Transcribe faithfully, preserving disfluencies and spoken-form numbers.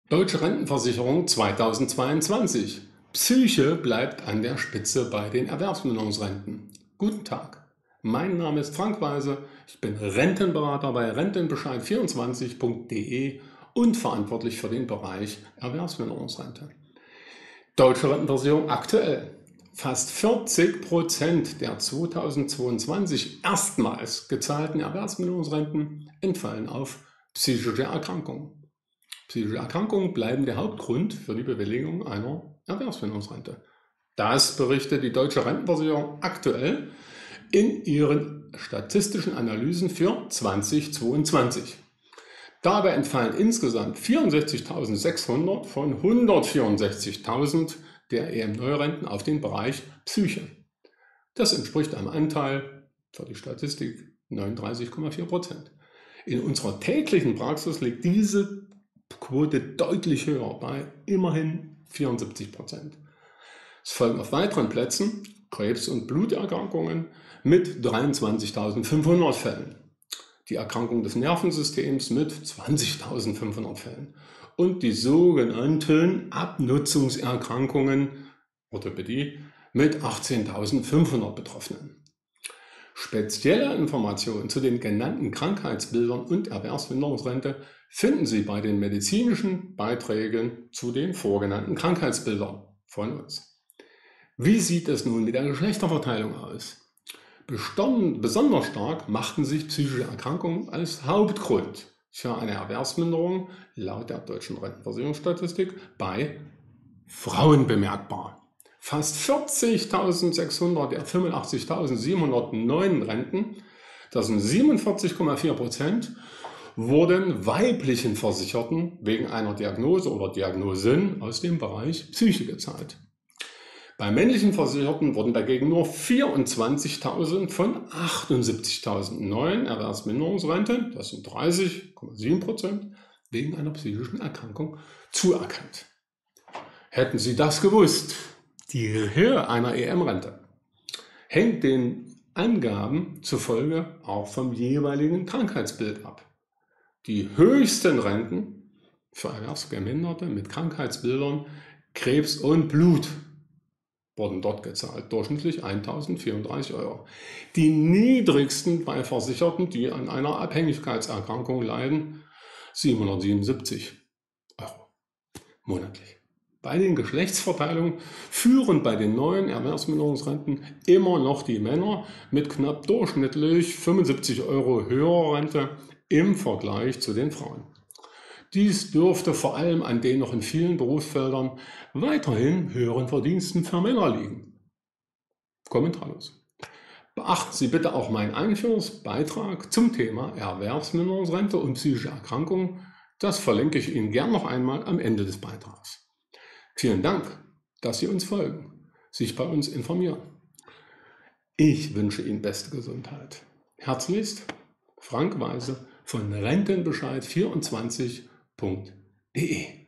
Deutsche Rentenversicherung zweitausendzweiundzwanzig. Psyche bleibt an der Spitze bei den Erwerbsminderungsrenten. Guten Tag, mein Name ist Frank Weise, ich bin Rentenberater bei rentenbescheid vierundzwanzig punkt de und verantwortlich für den Bereich Erwerbsminderungsrente. Deutsche Rentenversicherung aktuell. Fast vierzig Prozent der zweitausendzweiundzwanzig erstmals gezahlten Erwerbsminderungsrenten entfallen auf psychische Erkrankungen. Psychische Erkrankungen bleiben der Hauptgrund für die Bewilligung einer Erwerbsminderungsrente. Das berichtet die Deutsche Rentenversicherung aktuell in ihren statistischen Analysen für zweitausendzweiundzwanzig. Dabei entfallen insgesamt vierundsechzigtausendsechshundert von hundertvierundsechzigtausend der E M-Neurenten auf den Bereich Psyche. Das entspricht einem Anteil für die Statistik neununddreißig Komma vier Prozent. In unserer täglichen Praxis liegt diese Quote deutlich höher, bei immerhin vierundsiebzig Prozent. Es folgen auf weiteren Plätzen Krebs- und Bluterkrankungen mit dreiundzwanzigtausendfünfhundert Fällen, die Erkrankung des Nervensystems mit zwanzigtausendfünfhundert Fällen und die sogenannten Abnutzungserkrankungen, Orthopädie, mit achtzehntausendfünfhundert Betroffenen. Spezielle Informationen zu den genannten Krankheitsbildern und Erwerbsminderungsrente finden Sie bei den medizinischen Beiträgen zu den vorgenannten Krankheitsbildern von uns. Wie sieht es nun mit der Geschlechterverteilung aus? Bestand, besonders stark machten sich psychische Erkrankungen als Hauptgrund für eine Erwerbsminderung laut der deutschen Rentenversicherungsstatistik bei Frauen bemerkbar. Fast vierzigtausendsechshundert der fünfundachtzigtausendsiebenhundertneun Renten, das sind siebenundvierzig Komma vier Prozent, wurden weiblichen Versicherten wegen einer Diagnose oder Diagnosen aus dem Bereich Psyche gezahlt. Bei männlichen Versicherten wurden dagegen nur vierundzwanzigtausend von achtundsiebzigtausend neuen Erwerbsminderungsrenten, das sind dreißig Komma sieben Prozent, wegen einer psychischen Erkrankung zuerkannt. Hätten Sie das gewusst? Die Höhe einer E M-Rente hängt den Angaben zufolge auch vom jeweiligen Krankheitsbild ab. Die höchsten Renten für Erwerbsgeminderte mit Krankheitsbildern Krebs und Blut wurden dort gezahlt, durchschnittlich eintausendvierunddreißig Euro. Die niedrigsten bei Versicherten, die an einer Abhängigkeitserkrankung leiden, siebenhundertsiebenundsiebzig Euro monatlich. Bei den Geschlechtsverteilungen führen bei den neuen Erwerbsminderungsrenten immer noch die Männer mit knapp durchschnittlich fünfundsiebzig Euro höherer Rente im Vergleich zu den Frauen. Dies dürfte vor allem an den noch in vielen Berufsfeldern weiterhin höheren Verdiensten für Männer liegen. Kommentarlos. Beachten Sie bitte auch meinen Einführungsbeitrag zum Thema Erwerbsminderungsrente und psychische Erkrankungen. Das verlinke ich Ihnen gern noch einmal am Ende des Beitrags. Vielen Dank, dass Sie uns folgen, sich bei uns informieren. Ich wünsche Ihnen beste Gesundheit. Herzlichst, Frank Weise von rentenbescheid vierundzwanzig punkt de.